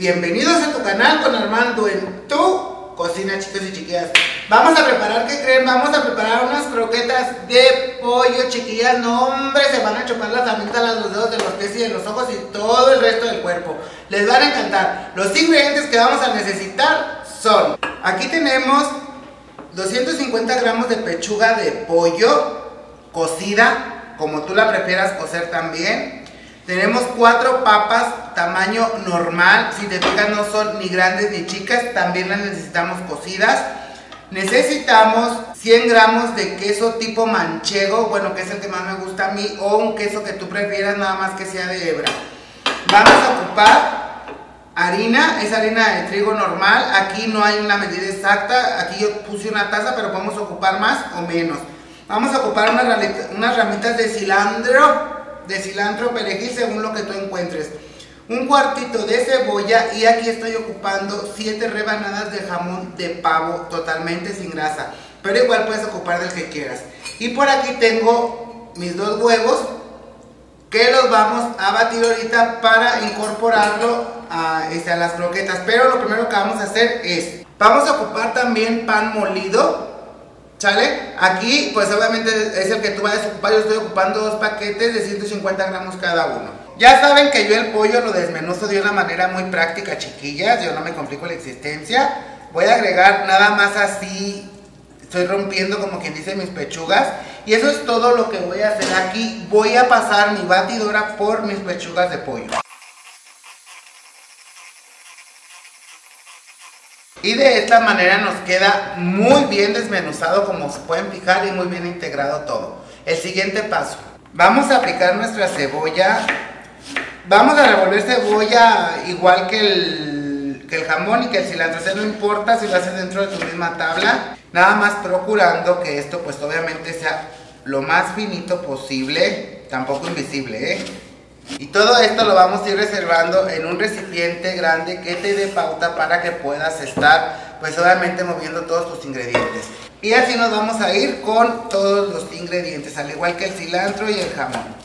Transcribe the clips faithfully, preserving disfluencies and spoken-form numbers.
Bienvenidos a tu canal con Armando en tu cocina, chicos y chiquillas. Vamos a preparar, ¿qué creen? Vamos a preparar unas croquetas de pollo, chiquillas. No, hombre, se van a chupar las amígdalas, los dedos de los pies y de los ojos y todo el resto del cuerpo. Les van a encantar. Los ingredientes que vamos a necesitar son: aquí tenemos doscientos cincuenta gramos de pechuga de pollo cocida, como tú la prefieras cocer también. Tenemos cuatro papas tamaño normal, si te fijas no son ni grandes ni chicas, también las necesitamos cocidas. Necesitamos cien gramos de queso tipo manchego, bueno, que es el que más me gusta a mí, o un queso que tú prefieras, nada más que sea de hebra. Vamos a ocupar harina, es harina de trigo normal, aquí no hay una medida exacta, aquí yo puse una taza, pero podemos ocupar más o menos. Vamos a ocupar unas ramitas, unas ramitas de cilantro, de cilantro, perejil, según lo que tú encuentres. Un cuartito de cebolla y aquí estoy ocupando siete rebanadas de jamón de pavo totalmente sin grasa, pero igual puedes ocupar del que quieras. Y por aquí tengo mis dos huevos que los vamos a batir ahorita para incorporarlo a, este, a las croquetas. Pero lo primero que vamos a hacer es, vamos a ocupar también pan molido, ¿sale? Aquí pues obviamente es el que tú vayas a ocupar. Yo estoy ocupando dos paquetes de ciento cincuenta gramos cada uno. Ya saben que yo el pollo lo desmenuzo de una manera muy práctica, chiquillas. Yo no me complico la existencia. Voy a agregar nada más así, estoy rompiendo como quien dice mis pechugas. Y eso es todo lo que voy a hacer aquí. Voy a pasar mi batidora por mis pechugas de pollo. Y de esta manera nos queda muy bien desmenuzado, como se pueden fijar, y muy bien integrado todo. El siguiente paso, vamos a aplicar nuestra cebolla. Vamos a revolver cebolla igual que el, que el jamón y que el cilantro. O sea, no importa si lo haces dentro de tu misma tabla, nada más procurando que esto pues obviamente sea lo más finito posible, tampoco invisible, ¿eh? Y todo esto lo vamos a ir reservando en un recipiente grande que te dé pauta para que puedas estar pues obviamente moviendo todos tus ingredientes. Y así nos vamos a ir con todos los ingredientes, al igual que el cilantro y el jamón.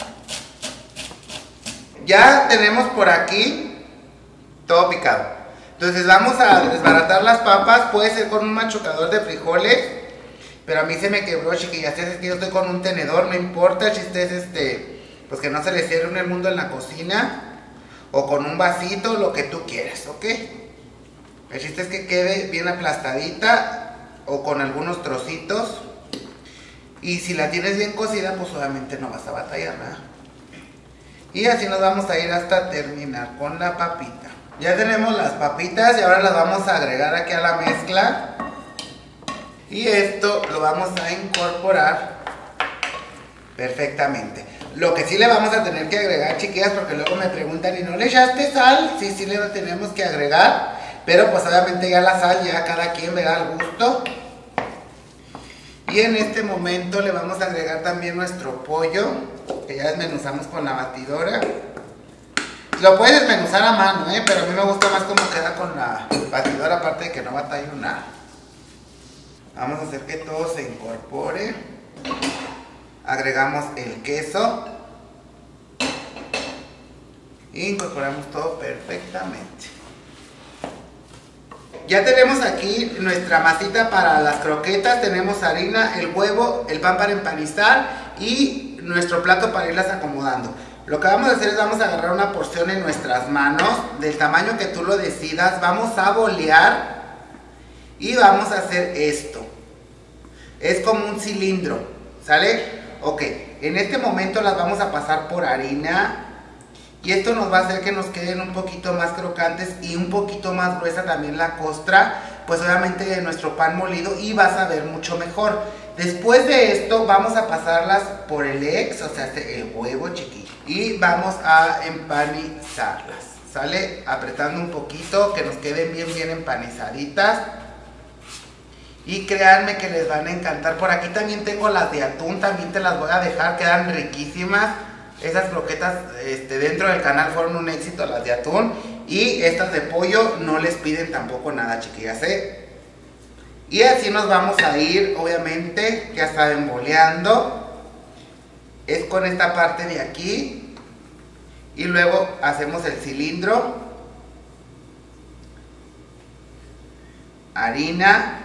Ya tenemos por aquí todo picado. Entonces vamos a desbaratar las papas. Puede ser con un machucador de frijoles, pero a mí se me quebró, chiquillas. Es que yo estoy con un tenedor, no importa. El chiste es este, pues que no se le cierre el mundo en la cocina, o con un vasito, lo que tú quieras, ¿ok? El chiste es que quede bien aplastadita, o con algunos trocitos. Y si la tienes bien cocida, pues obviamente no vas a batallar nada. Y así nos vamos a ir hasta terminar con la papita. Ya tenemos las papitas y ahora las vamos a agregar aquí a la mezcla. Y esto lo vamos a incorporar perfectamente. Lo que sí le vamos a tener que agregar, chiquillas, porque luego me preguntan, ¿y no le echaste sal? Sí, sí le tenemos que agregar, pero pues obviamente ya la sal, ya cada quien le da el gusto. Y en este momento le vamos a agregar también nuestro pollo, que ya desmenuzamos con la batidora. Lo puedes desmenuzar a mano, ¿eh? Pero a mí me gusta más como queda con la batidora, aparte de que no batallo nada. Vamos a hacer que todo se incorpore. Agregamos el queso. E incorporamos todo perfectamente. Ya tenemos aquí nuestra masita para las croquetas. Tenemos harina, el huevo, el pan para empanizar y nuestro plato para irlas acomodando. Lo que vamos a hacer es vamos a agarrar una porción en nuestras manos, del tamaño que tú lo decidas. Vamos a bolear y vamos a hacer esto. Es como un cilindro, ¿sale? Ok, en este momento las vamos a pasar por harina. Y esto nos va a hacer que nos queden un poquito más crocantes y un poquito más gruesa también la costra, pues obviamente de nuestro pan molido, y vas a ver mucho mejor. Después de esto vamos a pasarlas por el ex, o sea, el huevo, chiquillo, y vamos a empanizarlas, ¿sale? Apretando un poquito, que nos queden bien, bien empanizaditas. Y créanme que les van a encantar. Por aquí también tengo las de atún, también te las voy a dejar, quedan riquísimas. Esas croquetas este, dentro del canal fueron un éxito, las de atún. Y estas de pollo no les piden tampoco nada, chiquillas, ¿eh? Y así nos vamos a ir, obviamente, ya saben, boleando. Es con esta parte de aquí. Y luego hacemos el cilindro. harina,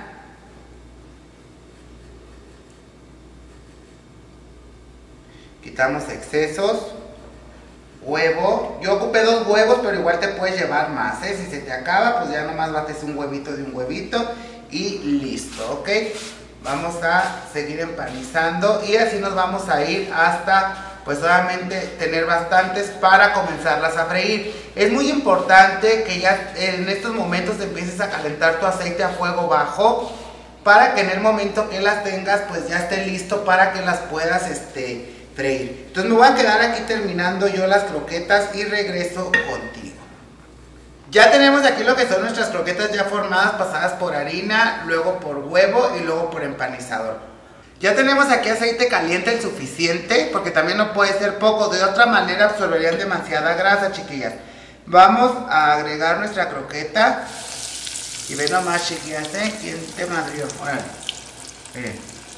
quitamos excesos, huevo. Yo ocupé dos huevos, pero igual te puedes llevar más, ¿eh? Si se te acaba, pues ya nomás bates un huevito de un huevito y listo, ¿ok? Vamos a seguir empanizando y así nos vamos a ir hasta pues solamente tener bastantes para comenzarlas a freír. Es muy importante que ya en estos momentos empieces a calentar tu aceite a fuego bajo para que en el momento que las tengas pues ya esté listo para que las puedas este, freír. Entonces me voy a quedar aquí terminando yo las croquetas y regreso contigo. Ya tenemos aquí lo que son nuestras croquetas ya formadas, pasadas por harina, luego por huevo y luego por empanizador. Ya tenemos aquí aceite caliente el suficiente, porque también no puede ser poco, de otra manera absorberían demasiada grasa, chiquillas. Vamos a agregar nuestra croqueta. Y ve nomás, chiquillas, ¿eh? ¿Quién te madrió? Órale. Miren.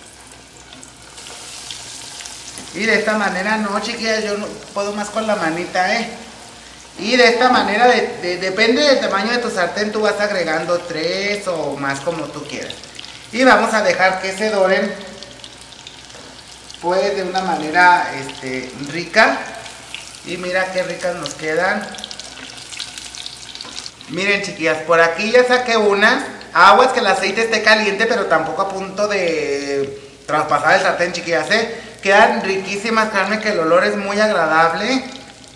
Y de esta manera, no, chiquillas, yo no puedo más con la manita, ¿eh? Y de esta manera, de, de, depende del tamaño de tu sartén, tú vas agregando tres o más como tú quieras. Y vamos a dejar que se doren pues de una manera este, rica. Y mira qué ricas nos quedan. Miren, chiquillas, por aquí ya saqué unas. Aguas que el aceite esté caliente, pero tampoco a punto de traspasar el sartén, chiquillas, ¿eh? Quedan riquísimas, créanme que el olor es muy agradable.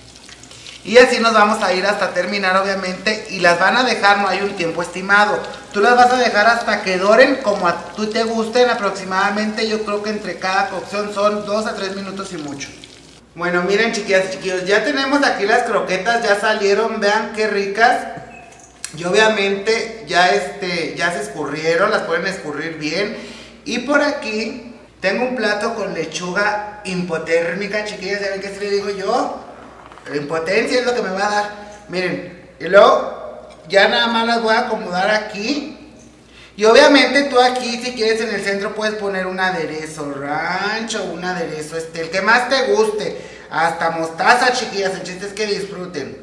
Y así nos vamos a ir hasta terminar, obviamente. Y las van a dejar, no hay un tiempo estimado. Tú las vas a dejar hasta que doren como a tú te gusten aproximadamente. Yo creo que entre cada cocción son dos a tres minutos y mucho. Bueno, miren, chiquillas y chiquillos, ya tenemos aquí las croquetas, ya salieron, vean qué ricas. Y obviamente ya, este, ya se escurrieron, las pueden escurrir bien. Y por aquí tengo un plato con lechuga hipotérmica, chiquillas, ¿saben qué se le digo yo? La impotencia es lo que me va a dar. Miren, y luego ya nada más las voy a acomodar aquí. Y obviamente tú aquí, si quieres, en el centro puedes poner un aderezo rancho, un aderezo este, el que más te guste. Hasta mostaza, chiquillas, el chiste es que disfruten.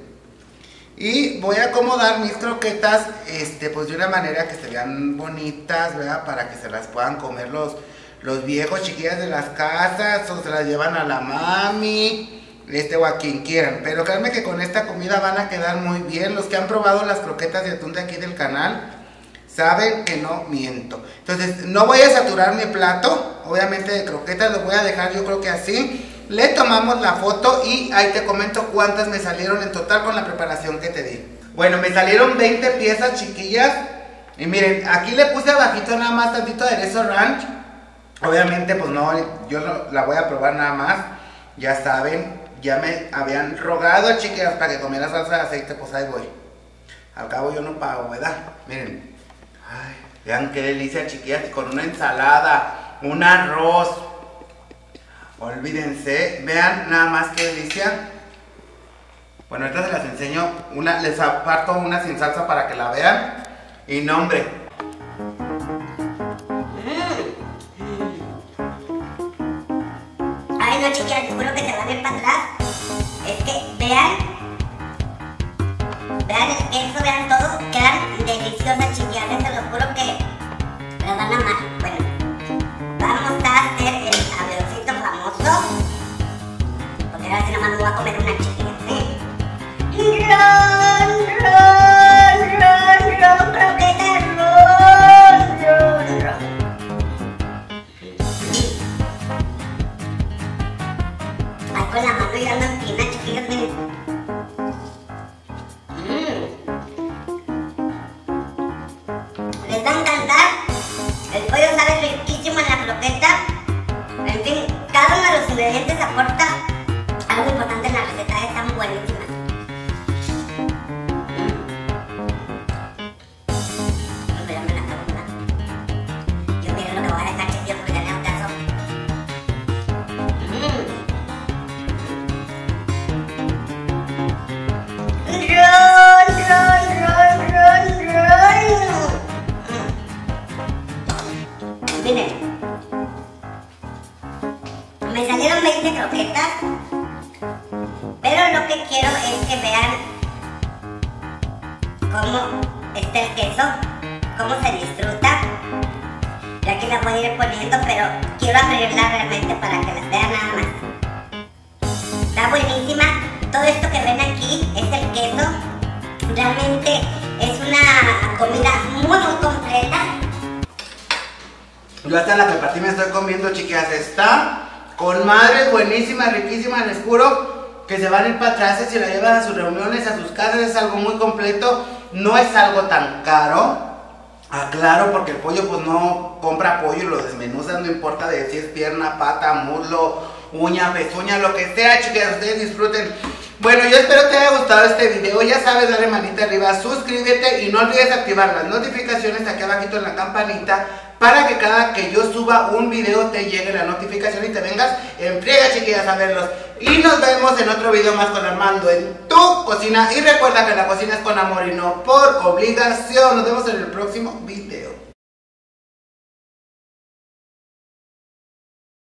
Y voy a acomodar mis croquetas este, pues de una manera que se vean bonitas, ¿verdad? Para que se las puedan comer los, los viejos, chiquillas de las casas, o se las llevan a la mami, este o a quien quieran. Pero créanme que con esta comida van a quedar muy bien. Los que han probado las croquetas de atún de aquí del canal saben que no miento. Entonces no voy a saturar mi plato, obviamente de croquetas, lo voy a dejar yo creo que así. Le tomamos la foto y ahí te comento cuántas me salieron en total con la preparación que te di. Bueno, me salieron veinte piezas, chiquillas. Y miren, aquí le puse abajito nada más tantito aderezo ranch. Obviamente pues no, yo no, la voy a probar nada más. Ya saben, ya me habían rogado, chiquillas, para que comiera salsa de aceite, pues ahí voy. Al cabo yo no pago, ¿verdad? Miren, ay, vean qué delicia, chiquillas, con una ensalada, un arroz. Olvídense, vean nada más qué delicia. Bueno, ahorita se las enseño, una, les aparto una sin salsa para que la vean. Y no, hombre. Ay, no, chiquillas, te juro que se van a ir para atrás. Es que vean, vean el queso, vean todo, quedan deliciosas, chiquillas, se los juro que las van a amar. Bueno, vamos a hacer el avioncito famoso, porque ahora sí nomás me voy a comer una, chiquilla, ¿sí? Ron, ron, ron, ron, croqueta, ron, ron, ron. Ay, con la mano ya ando encima, chiquillos, miren. Les va a encantar. El pollo sabe riquísimo en la croqueta. En fin, cada uno de los ingredientes aporta algo importante en la receta. Están buenísimas. No, pero ya me la acabo una. Yo miro lo que voy a dejar, chiquillos, porque ya le hago caso. Ron, ron, ron, ron, ron. Miren, me salieron veinte croquetas, pero lo que quiero es que vean cómo está el queso, cómo se disfruta. Yo aquí la voy a ir poniendo, pero quiero abrirla realmente para que las vean nada más. Está buenísima. Todo esto que ven aquí es el queso. Realmente es una comida muy muy completa. Yo hasta la que partí me estoy comiendo, chicas. Está con madre, buenísima, riquísima. Les juro que se van a ir para atrás si la llevan a sus reuniones, a sus casas. Es algo muy completo. No es algo tan caro. Aclaro, porque el pollo pues no compra pollo y lo desmenuzan, no importa de si es pierna, pata, muslo, uña, pezuña, lo que sea, chicas, ustedes disfruten. Bueno, yo espero te haya gustado este video. Ya sabes, dale manita arriba, suscríbete y no olvides activar las notificaciones aquí abajito en la campanita para que cada que yo suba un video te llegue la notificación y te vengas en friega, chiquillas, a verlos. Y nos vemos en otro video más con Armando en tu cocina. Y recuerda que la cocina es con amor y no por obligación. Nos vemos en el próximo video.